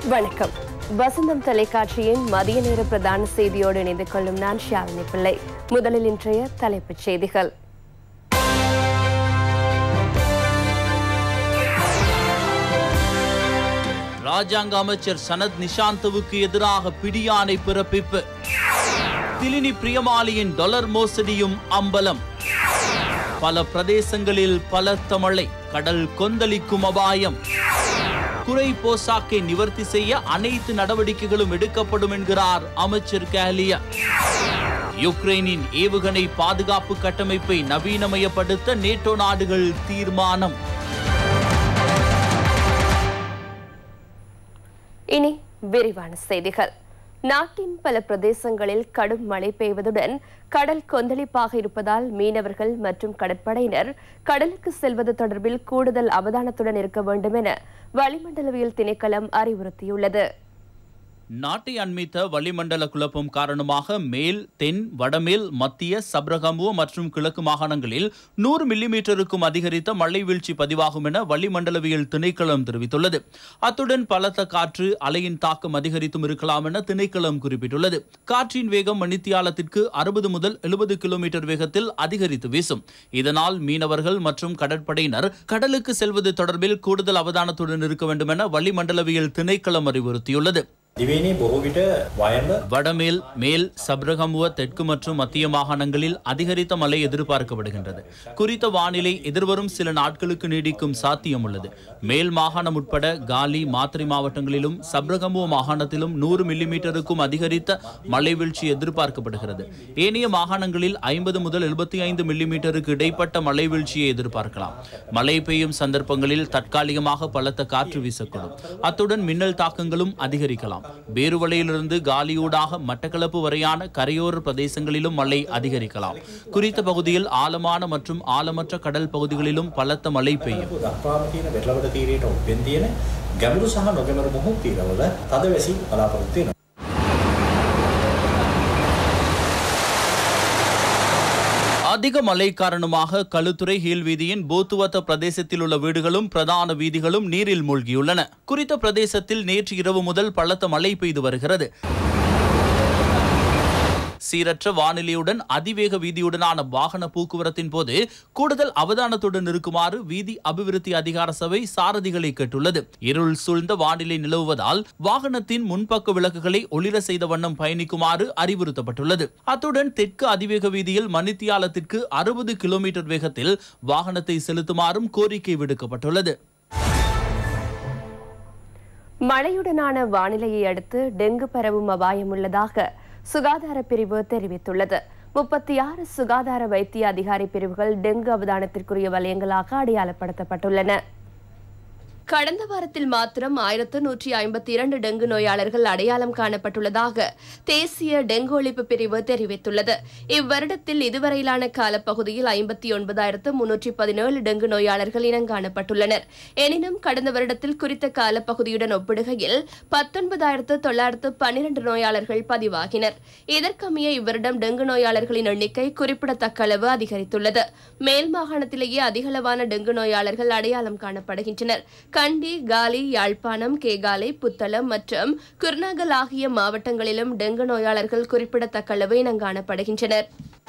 வணக்கம். வசந்தம் தொலைக்காட்சியின் மதிய நேர பிரதான செய்தியோடு இணைந்து கொள்ளும் நான் ஷாலினி பிள்ளை. முதலில் இன்றைய தலைப்புச் செய்திகள். ராஜாங்க அமைச்சர் சனத் நிஷாந்தவுக்கு எதிராக பிடியாணை பிறப்பிப்பு. திலினி பிரியமாலியின் டாலர் மோசடியும் அம்பலம். பல பிரதேசங்களில் பலத்த மழை, கடல் கொந்தளிக்கும் அபாயம். குறை போசாக்கை நிவர்த்தி செய்ய அனைத்து நடவடிக்கைகளும் எடுக்கப்படும் என்கிறார் அமைச்சர் கேலியா. யுக்ரைனின் ஏவுகணை பாதுகாப்பு கட்டமைப்பை நவீனமயப்படுத்த நேட்டோ நாடுகள் தீர்மானம். இனி விரிவான செய்திகள். நாட்டின் பல பிரதேசங்களில் கடும் மழை பெய்வதுடன் கடல் கொந்தளிப்பாக இருப்பதால் மீனவர்கள் மற்றும் கடற்படையினர் கடலுக்கு செல்வது தொடர்பில் கூடுதல் அவதானத்துடன் இருக்க வேண்டும் என வளிமண்டலவியல் திணைக்களம் அறிவுறுத்தியுள்ளது. நாட்டை அண்மித்த வளிமண்டல குழப்பம் காரணமாக மேல், தென், வடமேல், மத்திய, சப்ரகமுவ மற்றும் கிழக்கு மாகாணங்களில் 100 மில்லிமீட்டருக்கும் அதிகரித்த மழை வீழ்ச்சி பதிவாகும் என வளிமண்டலவியல் திணைக்களம் தெரிவித்துள்ளது. அத்துடன் பலத்த காற்று, அலையின் தாக்கம் அதிகரித்தும் இருக்கலாம் என திணைக்களம் குறிப்பிட்டுள்ளது. காற்றின் வேகம் மணித்தியாலத்திற்கு 60 முதல் 70 கிலோமீட்டர் வேகத்தில் அதிகரித்து வீசும். இதனால் மீனவர்கள் மற்றும் கடற்படையினர் கடலுக்கு செல்வது தொடர்பில் கூடுதல் அவதானத்துடன் இருக்க வேண்டும் என வளிமண்டலவியல் திணைக்களம் அறிவுறுத்தியுள்ளது. வடமேல், மேல், சப்ரகமுவ, தெற்கு மற்றும் மத்திய மாகாணங்களில் அதிகரித்த மழை எதிர்பார்க்கப்படுகின்றது. குறித்த வானிலை எதிர்வரும் சில நாட்களுக்கு நீடிக்கும் சாத்தியம் உள்ளது. மேல் மாகாணம் உட்பட காலி, மாத்திரை மாவட்டங்களிலும் சப்ரகமுவ மாகாணத்திலும் 100 மில்லிமீட்டருக்கும் அதிகரித்த மழை வீழ்ச்சி எதிர்பார்க்கப்படுகிறது. ஏனைய மாகாணங்களில் 50 முதல் 75 மில்லிமீட்டருக்கு இடைப்பட்ட மழை வீழ்ச்சியை எதிர்பார்க்கலாம். மழை பெய்யும் சந்தர்ப்பங்களில் தற்காலிகமாக பலத்த காற்று வீசக்கூடும். அத்துடன் மின்னல் தாக்கங்களும் அதிகரிக்கலாம். பேருவளையிலிருந்து காலியூடாக மட்டக்களப்பு வரையான கரையோர பிரதேசங்களிலும் மழை அதிகரிக்கலாம். குறித்த பகுதியில் ஆழமான மற்றும் ஆழமற்ற கடல் பகுதிகளிலும் பலத்த மழை பெய்யும். அதிக மழை காரணமாக களுத்துறை ஹீல் வீதியின் போத்துவத்த பிரதேசத்தில் உள்ள வீடுகளும் பிரதான வீதிகளும் நீரில் மூழ்கியுள்ளன. குறித்த பிரதேசத்தில் நேற்று இரவு முதல் பலத்த மழை பெய்து வருகிறது. சீரற்ற வானிலையுடன் அதிவேக வீதியுடனான வாகன போக்குவரத்தின் போது கூடுதல் அவதானத்துடன் இருக்குமாறு வீதி அபிவிருத்தி அதிகார சபை சாரதிகளை கேட்டுள்ளது. இருள் சூழ்ந்த வானிலை நிலவுவதால் வாகனத்தின் முன்பக்க விளக்குகளை ஒளிர செய்த வண்ணம் பயணிக்குமாறு அறிவுறுத்தப்பட்டுள்ளது. அத்துடன் தெற்கு அதிவேக வீதியில் மணித்தியாலத்திற்கு 60 கிலோமீட்டர் வேகத்தில் வாகனத்தை செலுத்துமாறும் கோரிக்கை விடுக்கப்பட்டுள்ளது. மழையுடனான வானிலையை அடுத்து டெங்கு பரவும் அபாயம் உள்ளதாக சுகாதார பிரிவு தெரிவித்துள்ளது. 36 சுகாதார வைத்திய அதிகாரி பிரிவுகள் டெங்கு அவதானத்திற்குரிய வலயங்களாக அடையாளப்படுத்தப்பட்டுள்ளன. கடந்த வாரத்தில் மாத்திரம் 1152 டெங்கு நோயாளர்கள் அடையாளம் காணப்பட்டுள்ளதாக தேசிய டெங்கு ஒழிப்பு பிரிவு தெரிவித்துள்ளது. இவ்வருடத்தில் இதுவரையிலான காலப்பகுதியில் 59,317 டெங்கு நோயாளர்கள் இனங்காணப்பட்டுள்ளனர். எனினும் கடந்த வருடத்தில் குறித்த காலப்பகுதியுடன் ஒப்பிடுகையில் 19,912 நோயாளர்கள் பதிவாகினர். இதற்கமைய இவ்வருடம் டெங்கு நோயாளர்களின் எண்ணிக்கை குறிப்பிடத்தக்க அளவு அதிகரித்துள்ளது. மேல் மாகாணத்திலேயே அதிகளவான டெங்கு நோயாளர்கள் அடையாளம் காணப்படுகின்றனர். கண்டி, காலி, யாழ்ப்பாணம், கேகாலை, புத்தளம் மற்றும் குர்நாகல் ஆகிய மாவட்டங்களிலும் டெங்கு நோயாளர்கள் குறிப்பிடத்தக்க அளவு இனங்காணப்படுகின்றனர்.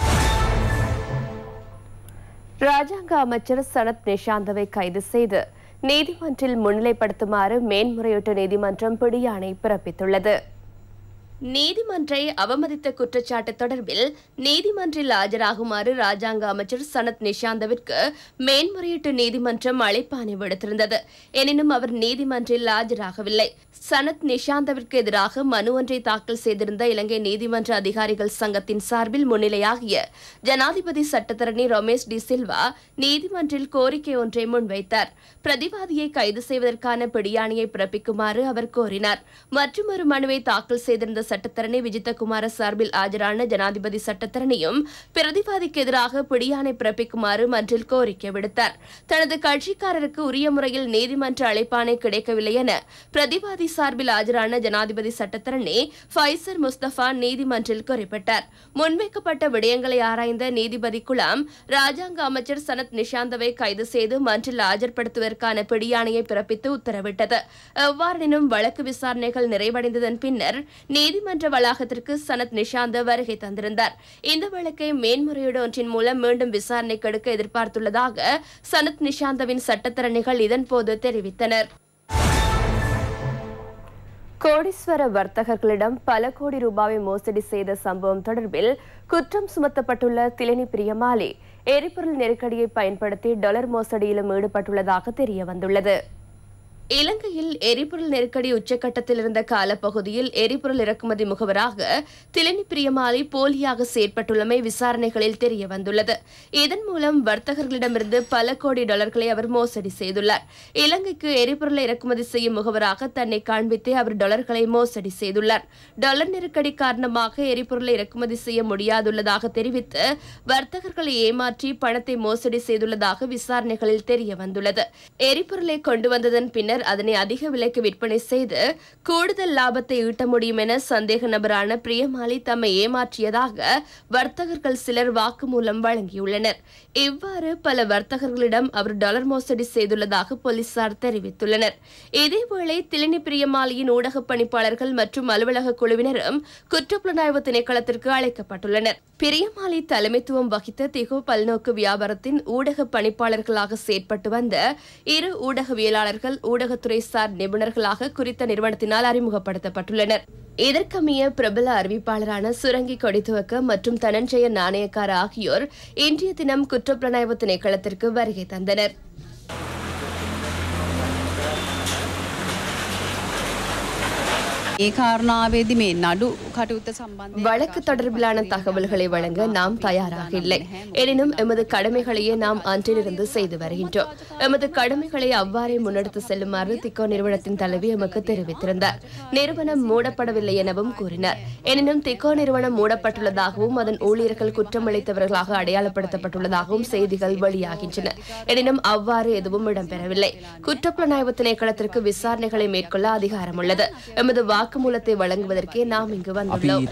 ராஜாங்க அமைச்சர் சனத் நிஷாந்தவை கைது செய்து நீதிமன்றில் முன்னிலைப்படுத்துமாறு மேன்முறையீட்டு நீதிமன்றம் பிடியாணை பிறப்பித்துள்ளது. நீதிமன்றை அவமதித்த குற்றச்சாட்டு தொடர்பில் நீதிமன்றில் ஆஜராகுமாறு ராஜாங்க அமைச்சர் சனத் நிஷாந்தவிற்கு மேன்முறையீட்டு நீதிமன்றம் அழைப்பாணை விடுத்திருந்தது. எனினும் அவர் நீதிமன்றில் ஆஜராகவில்லை. சனத் நிஷாந்தவிற்கு எதிராக மனு ஒன்றை தாக்கல் செய்திருந்த இலங்கை நீதிமன்ற அதிகாரிகள் சங்கத்தின் சார்பில் முன்னிலையாகிய ஜனாதிபதி சட்டத்தரணி ரமேஷ் டி சில்வா நீதிமன்றில் கோரிக்கை ஒன்றை முன்வைத்தார். பிரதிவாதியை கைது செய்வதற்கான பிடியாணையை பிறப்பிக்குமாறு அவர் கோரினார். மற்றொரு மனுவை தாக்கல் செய்திருந்த சட்டத்தரணி விஜிதகுமார சார்பில் ஆஜரான ஜனாதிபதி சட்டத்தரணியும் பிரதிவாதிக்கு எதிராக பிடியாணை பிறப்பிக்குமாறு மன்றில் கோரிக்கை விடுத்தார். தனது கட்சிக்காரருக்கு உரிய முறையில் நீதிமன்ற அழைப்பாணை கிடைக்கவில்லை என பிரதிவாதி சார்பில் ஆஜரான ஜனாதிபதி சட்டத்தரணி ஃபைசர் முஸ்தபா நீதிமன்றில் குறிப்பிட்டார். முன்வைக்கப்பட்ட விடயங்களை ஆராய்ந்த நீதிபதி குலாம் ராஜாங்க அமைச்சர் சனத் நிஷாந்தவை கைது செய்து மன்றில் ஆஜர்படுத்துவதற்கான பிடியாணையை பிறப்பித்து உத்தரவிட்டது. எவ்வாறெனினும் வழக்கு விசாரணைகள் நிறைவடைந்ததன் பின்னர் நீதிமன்ற வளாகத்திற்கு சனத் நிஷாந்த வருகை தந்திருந்தார். இந்த வழக்கை மேன்முறையீடு ஒன்றின் மூலம் மீண்டும் விசாரணைக்கு எடுக்க எதிர்பார்த்துள்ளதாக சனத் நிஷாந்தவின் சட்டத்தரணிகள் இதன்போது தெரிவித்தனர். கோடீஸ்வர வர்த்தகர்களிடம் பல கோடி ரூபாயை மோசடி செய்த சம்பவம் தொடர்பில் குற்றம் சுமத்தப்பட்டுள்ள திலினி பிரியமாலி எரிபொருள் நெருக்கடியை பயன்படுத்தி டாலர் மோசடியிலும் ஈடுபட்டுள்ளதாக தெரியவந்துள்ளது. இலங்கையில் எரிபொருள் நெருக்கடி உச்சக்கட்டத்தில் இருந்த காலப்பகுதியில் எரிபொருள் இறக்குமதி முகவராக திலினி பிரியமாலி போலியாக செயற்பட்டுள்ளமை விசாரணைகளில் தெரியவந்துள்ளது. இதன் மூலம் வர்த்தகர்களிடமிருந்து பல கோடி டாலர்களை அவர் மோசடி செய்துள்ளார். இலங்கைக்கு எரிபொருளை இறக்குமதி செய்யும் முகவராக தன்னை காண்பித்தே அவர் டாலர்களை மோசடி செய்துள்ளார். டாலர் நெருக்கடி காரணமாக எரிபொருளை இறக்குமதி செய்ய முடியாதுள்ளதாக தெரிவித்து வர்த்தகர்களை ஏமாற்றி பணத்தை மோசடி செய்துள்ளதாக விசாரணைகளில் தெரியவந்துள்ளது. எரிபொருளை கொண்டு வந்ததன் பின்னர் அதனை அதிக விலைக்கு விற்பனை செய்து கூடுதல் லாபத்தை ஈட்ட முடியும் என சந்தேக நபரான பிரியமாலி தம்மை ஏமாற்றியதாக வர்த்தகர்கள் சிலர் வாக்குமூலம் வழங்கியுள்ளனர். இவ்வாறு பல வர்த்தகர்களிடம் அவர் டாலர் மோசடி செய்துள்ளதாக போலீசார் தெரிவித்துள்ளனர். இதேவேளை திலினி பிரியமாலியின் ஊடக பணிப்பாளர்கள் மற்றும் அலுவலக குழுவினரும் குற்றப்புலனாய்வு திணைக்களத்திற்கு அழைக்கப்பட்டுள்ளனர். பிரியமாலி தலைமைத்துவம் வகித்த திகு பல்நோக்கு வியாபாரத்தின் ஊடக பணிப்பாளர்களாக செயற்பட்டு வந்த இரு ஊடகவியலாளர்கள் ஊடகத்துறை சார் நிபுணர்களாக குறித்த நிறுவனத்தினால் அறிமுகப்படுத்தப்பட்டுள்ளனர். இதற்கமைய பிரபல அறிவிப்பாளரான சுரங்கி கொடித்துவக்க மற்றும் தனஞ்சய நாணயக்கார ஆகியோர் இன்றைய தினம் குற்றப்புலனாய்வு திணைக்களத்திற்கு வருகை தந்தனர். வழக்கு தொடர்பிலான தகவல்களை வழங்க நாம் தயாராக இல்லை. எனினும் எமது கடமைகளையே நாம் அன்றிலிருந்து செய்து வருகின்றோம். எமது கடமைகளை அவ்வாறே முன்னெடுத்து செல்லுமாறு திக்கோ நிறுவனத்தின் தலைவி எமக்கு தெரிவித்திருந்தார். நிறுவனம் மூடப்படவில்லை எனவும் கூறினார். எனினும் திக்கோ நிறுவனம் மூடப்பட்டுள்ளதாகவும் அதன் ஊழியர்கள் குற்றமளித்தவர்களாக அடையாளப்படுத்தப்பட்டுள்ளதாகவும் செய்திகள் வெளியாகின்றன. எனினும் அவ்வாறு எதுவும் இடம்பெறவில்லை. குற்றப்புலனாய்வு திணைக்களத்திற்கு விசாரணைகளை மேற்கொள்ள அதிகாரம் உள்ளது. எமது வாக்குமூலத்தை வழங்குவதற்கே நாம் இங்கு வந்துள்ளோம்.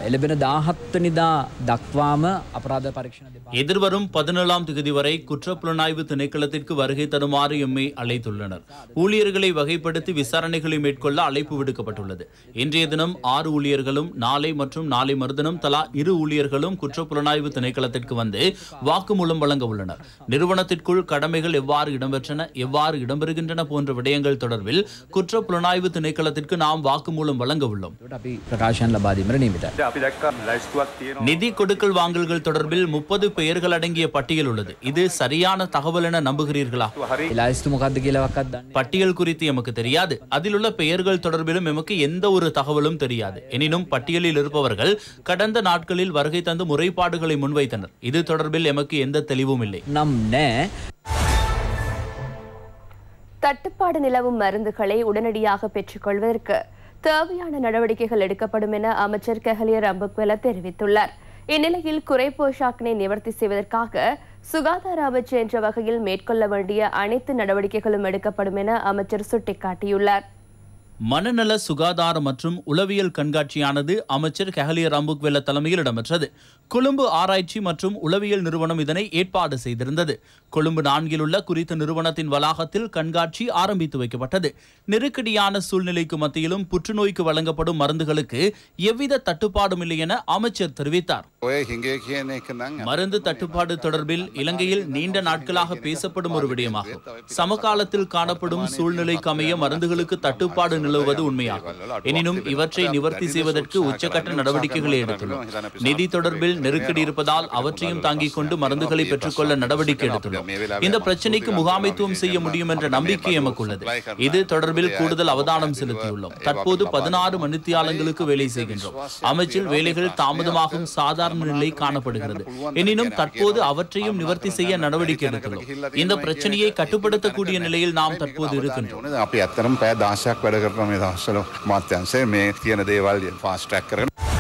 எதிர்வரும் 17ஆம் தேதி வரை குற்றப்புலனாய்வு திணைக்களத்திற்கு வருகை தருமாறு எம்மை அழைத்துள்ளனர். ஊழியர்களை வகைப்படுத்தி விசாரணைகளை மேற்கொள்ள அழைப்பு விடுக்கப்பட்டுள்ளது. இன்றைய தினம் 6 ஊழியர்களும் நாளை மற்றும் நாளை மறுதினம் தலா 2 ஊழியர்களும் குற்றப்புலனாய்வு திணைக்களத்திற்கு வந்து வாக்குமூலம் வழங்க உள்ளனர். நிறுவனத்திற்குள் கடமைகள் எவ்வாறு இடம்பெற்றன, எவ்வாறு இடம்பெறுகின்றன போன்ற விடயங்கள் தொடர்பில் குற்றப்புலனாய்வு திணைக்களத்திற்கு நாம் வாக்குமூலம் வழங்க உள்ளோம். நிதி கொடுக்கல் வாங்கல்கள் தொடர்பில் 30 பெயர்கள் அடங்கிய பட்டியல் உள்ளது. இது சரியான தகவல் என நம்புகிறீர்களா? பட்டியல் குறித்து எமக்கு தெரியாது. அதில் உள்ள பெயர்கள் தொடர்பிலும் எமக்கு எந்த ஒரு தகவலும் தெரியாது. எனினும் பட்டியலில் இருப்பவர்கள் கடந்த நாட்களில் வருகை தந்து முறைப்பாடுகளை முன்வைத்தனர். இது தொடர்பில் எமக்கு எந்த தெளிவும் இல்லை. தட்டுப்பாடு நிலவும் மருந்துகளை உடனடியாக பெற்றுக் கொள்வதற்கு தேவையான நடவடிக்கைகள் எடுக்கப்படும் என அமைச்சர் கெஹலிய ரம்புக்வெல தெரிவித்துள்ளார். இந்நிலையில் குறை போஷாக்கினை நிவர்த்தி செய்வதற்காக சுகாதார அமைச்சர் என்ற வகையில் மேற்கொள்ள வேண்டிய அனைத்து நடவடிக்கைகளும் எடுக்கப்படும் என அமைச்சர் சுட்டிக்காட்டியுள்ளார். மனநல சுகாதார மற்றும் உளவியல் கண்காட்சியானது அமைச்சர் கெஹலிய ரம்புக்வெல தலைமையில் இடம்பெற்றது. கொழும்பு ஆராய்ச்சி மற்றும் உளவியல் நிறுவனம் இதனை ஏற்பாடு செய்திருந்தது. கொழும்பு 4 உள்ள குறித்த நிறுவனத்தின் வளாகத்தில் கண்காட்சி ஆரம்பித்து வைக்கப்பட்டது. நெருக்கடியான சூழ்நிலைக்கு மத்தியிலும் புற்றுநோய்க்கு வழங்கப்படும் மருந்துகளுக்கு எவ்வித தட்டுப்பாடும் இல்லை என அமைச்சர் தெரிவித்தார். மருந்து தட்டுப்பாடு தொடர்பில் இலங்கையில் நீண்ட நாட்களாக பேசப்படும் ஒரு விடயமாகும். சமகாலத்தில் காணப்படும் சூழ்நிலைக்கு அமைய மருந்துகளுக்கு தட்டுப்பாடு நிலவுவது உண்மையாகும். எனினும் இவற்றை நிவர்த்தி செய்வதற்கு உச்சகட்ட நடவடிக்கைகளை எடுத்துள்ளோம். நிதி தொடர்பில் நெருக்கடி இருப்பதால் அவற்றையும் தாங்கிக் கொண்டு மருந்துகளை பெற்றுக்கொள்ள நடவடிக்கை எடுத்துள்ளோம். இந்த பிரச்சனைக்கு முகாமைத்துவம் செய்ய முடியும் என்ற நம்பிக்கை எமக்கு உள்ளது. இது தொடர்பில் கூடுதல் அவதானம் செலுத்தியுள்ளோம். தற்போது 16 மணித்தியாலங்களுக்கு வேலை செய்கின்றோம். அமைச்சில் வேலைகள் தாமதமாகும் சாதாரண நிலை காணப்படுகிறது. எனினும் தற்போது அவற்றையும் நிவர்த்தி செய்ய நடவடிக்கை எடுத்துள்ளோம். இந்த பிரச்சனையை கட்டுப்படுத்தக்கூடிய நிலையில் நாம் தற்போது இருக்கின்றோம். අපි ඇත්තටම පැය 16ක් වැඩ කරනවා මේ දවස්වල මාත්‍යංශයේ මේ තියෙන දේවල් ෆාස්ට් ට්‍රැක් කරගෙන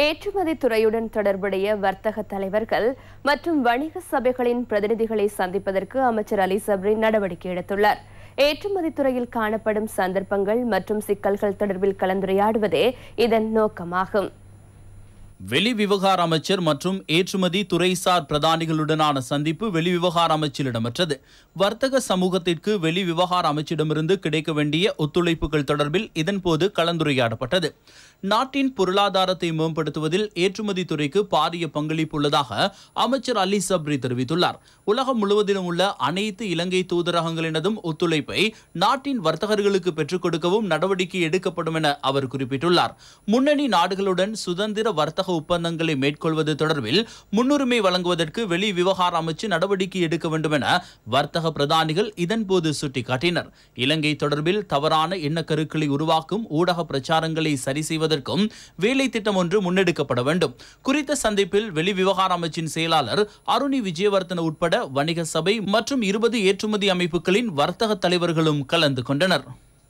ஏற்றுமதி துறையுடன் தொடர்புடைய வர்த்தக தலைவர்கள் மற்றும் வணிக சபைகளின் பிரதிநிதிகளை சந்திப்பதற்கு அமைச்சர் அலி சப்ரி நடவடிக்கை எடுத்துள்ளார். ஏற்றுமதி துறையில் காணப்படும் சந்தர்ப்பங்கள் மற்றும் சிக்கல்கள் தொடர்பில் கலந்துரையாடுவதே இதன் நோக்கமாகும். வெளிவிவகார அமைச்சர் மற்றும் ஏற்றுமதி துறைசார் பிரதானிகளுடனான சந்திப்பு வெளிவிவகார அமைச்சில் இடம்பெற்றது. வர்த்தக சமூகத்திற்கு வெளிவிவகார அமைச்சிடமிருந்து கிடைக்க வேண்டிய ஒத்துழைப்புகள் தொடர்பில் இதன்போது கலந்துரையாடப்பட்டது. நாட்டின் பொருளாதாரத்தை மேம்படுத்துவதில் ஏற்றுமதி துறைக்கு பாரிய பங்களிப்பு உள்ளதாக அமைச்சர் அலி சப்ரி தெரிவித்துள்ளார். உலகம் முழுவதிலும் உள்ள அனைத்து இலங்கை தூதரகங்களினதும் ஒத்துழைப்பை நாட்டின் வர்த்தகர்களுக்கு பெற்றுக் கொடுக்கவும் நடவடிக்கை எடுக்கப்படும் என அவர் குறிப்பிட்டுள்ளார். முன்னணி நாடுகளுடன் சுதந்திர வர்த்தக ஒப்பந்தங்களை மேற்கொள்வது தொடர்பில் முன்னுரிமை வழங்குவதற்கு வெளி விவகார அமைச்சு நடவடிக்கை எடுக்க வேண்டும் என வர்த்தக பிரதானிகள் இதன்போது சுட்டிக்காட்டினர். இலங்கை தொடர்பில் தவறான எண்ணக்கருக்களை உருவாக்கும் ஊடக பிரச்சாரங்களை சரி செய்வதற்கும் வேலை திட்டம் ஒன்று முன்னெடுக்கப்பட வேண்டும். குறித்த சந்திப்பில் வெளி விவகார அமைச்சின் செயலாளர் அருணி விஜயவர்தன உட்பட வணிக சபை மற்றும் 20 ஏற்றுமதி அமைப்புகளின் வர்த்தக தலைவர்களும் கலந்து கொண்டனர்.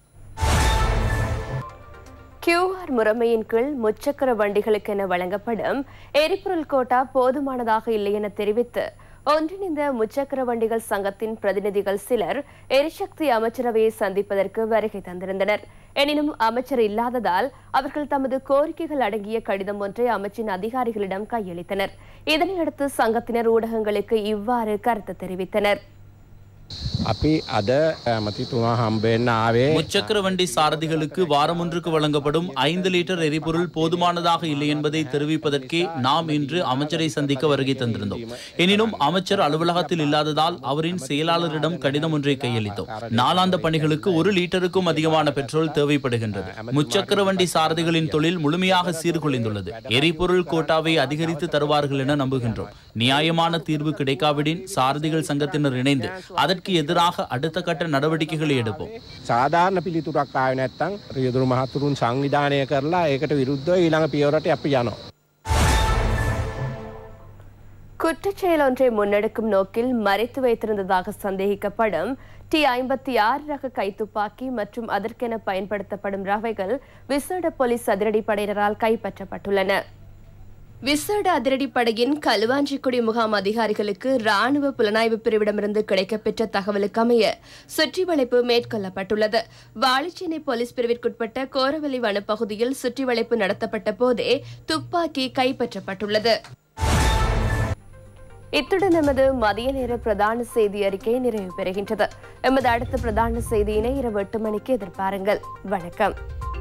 QR முறைமையின் கீழ் முச்சக்கர வண்டிகளுக்கென வழங்கப்படும் எரிபொருள் கோட்டா போதுமானதாக இல்லை என தெரிவித்து ஒன்றிணைந்த முச்சக்கர வண்டிகள் சங்கத்தின் பிரதிநிதிகள் சிலர் எரிசக்தி அமைச்சரவையை சந்திப்பதற்கு வருகை தந்திருந்தனர். எனினும் அமைச்சர் இல்லாததால் அவர்கள் தமது கோரிக்கைகள் அடங்கிய கடிதம் ஒன்றை அமைச்சின் அதிகாரிகளிடம் கையளித்தனர். இதனையடுத்து சங்கத்தினர் ஊடகங்களுக்கு இவ்வாறு கருத்து தெரிவித்தனர். முச்சக்கர வண்டி சாரதிகளுக்கு வாரம் ஒன்றுக்கு வழங்கப்படும் 5 லிட்டர் எரிபொருள் போதுமானதாக இல்லை என்பதை தெரிவிப்பதற்கே நாம் இன்று அமைச்சரை சந்திக்க வருகை தந்திருந்தோம். எனினும் அமைச்சர் அலுவலகத்தில் இல்லாததால் அவரின் செயலாளரிடம் கடிதம் ஒன்றை கையளித்தோம். நாளாந்த பணிகளுக்கு 1 லிட்டருக்கும் அதிகமான பெட்ரோல் தேவைப்படுகின்றது. முச்சக்கர வண்டி சாரதிகளின் தொழில் முழுமையாக சீர்குலைந்துள்ளது. எரிபொருள் கோட்டாவை அதிகரித்து தருவார்கள் என நம்புகின்றோம். நியாயமான தீர்வு கிடைக்காவிடின் சாரதிகள் சங்கத்தினர் இணைந்து அதற்கு எதிராக அடுத்த கட்ட நடவடிக்கைகளை எடுப்போம். சாதாரண පිළිතුරක් ආවේ නැත්නම් රියදුරු මහතුරුන් සංවිධානය කරලා ඒකට විරුද්ධව ඊළඟ පියවරට අපි යනවා. குற்றச்செயல் ஒன்றை முன்னெடுக்கும் நோக்கில் மறைத்து வைத்திருந்ததாக சந்தேகிக்கப்படும் T-56 ரக கைத்துப்பாக்கி மற்றும் அதற்கென பயன்படுத்தப்படும் ரவைகள் விசேட போலீஸ் அதிரடிப்படையினரால் கைப்பற்றப்பட்டுள்ளன. விசேட அதிரடிப்படையின் களுவாஞ்சிக்குடி முகாம் அதிகாரிகளுக்கு ராணுவ புலனாய்வு பிரிவிடமிருந்து கிடைக்கப்பெற்ற தகவலுக்கு அமைய சுற்றி வளைப்பு மேற்கொள்ளப்பட்டுள்ளது. வாழைச்சேனை போலீஸ் பிரிவிற்குட்பட்ட கோரவெளி வனப்பகுதியில் சுற்றி வளைப்பு நடத்தப்பட்ட போதே துப்பாக்கி கைப்பற்றப்பட்டுள்ளது. இத்துடன் எமது மதிய நேர பிரதான செய்தி அறிக்கை நிறைவு பெறுகின்றது. எமது அடுத்த பிரதான செய்தியினை இரவு 8 மணிக்கு எதிர்பாருங்கள். வணக்கம்.